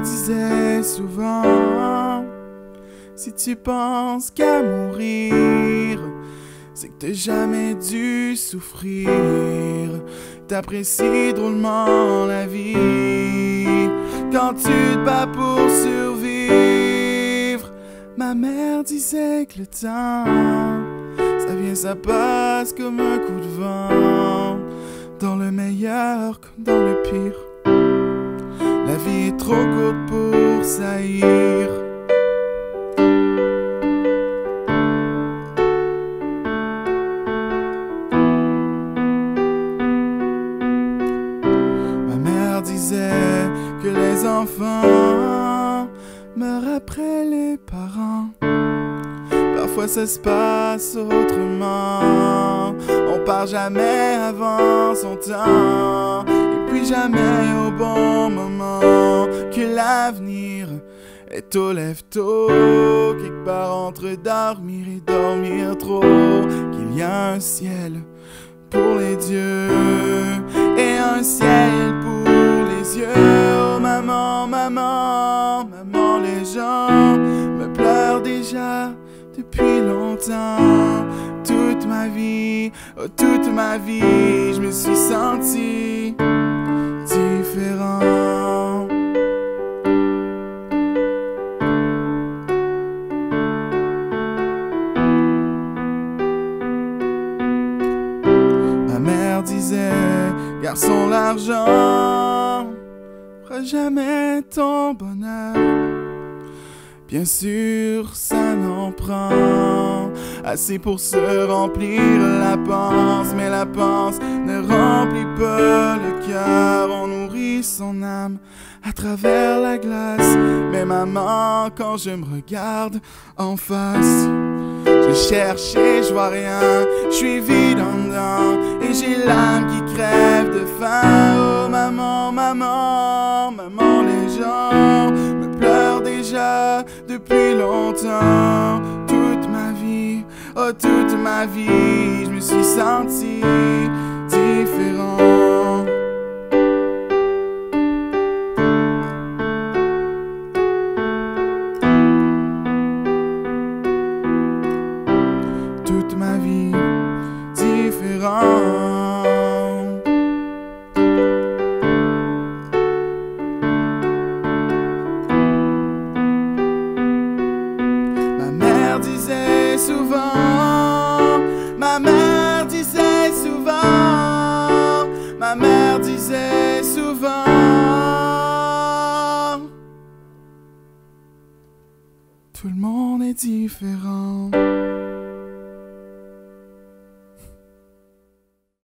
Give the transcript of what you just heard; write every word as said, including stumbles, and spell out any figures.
mère disait souvent, si tu penses qu'à mourir, c'est que t'as jamais dû souffrir. T'apprécies drôlement la vie quand tu te bats pour survivre. Ma mère disait que le temps, ça vient, ça passe comme un coup de vent, dans le meilleur comme dans le pire. La vie est trop courte pour saillir. Ma mère disait que les enfants meurent après les parents. Parfois ça se passe autrement. On part jamais avant son temps, et puis jamais au bon moment. Que l'avenir est au lève-tôt, quelque part entre dormir et dormir trop. Qu'il y a un ciel pour les dieux et un ciel pour les yeux. Oh maman, maman, maman, les gens me pleurent déjà depuis longtemps. Toute ma vie, oh toute ma vie, je me suis senti différent. Ma mère disait, garçon, l'argent fera jamais ton bonheur. Bien sûr, ça n'en prend assez pour se remplir la panse, mais la panse ne remplit pas le cœur. On nourrit son âme à travers la glace. Mais maman, quand je me regarde en face, je cherche et je vois rien, je suis vide en dedans et j'ai l'âme qui crève de faim. Oh maman, maman, maman, les gens me pleurent déjà depuis longtemps. Toute ma vie, oh toute ma vie, je me suis senti différent. Toute ma vie différent. Ma mère disait souvent, ma mère disait souvent, ma mère disait souvent, tout le monde est différent.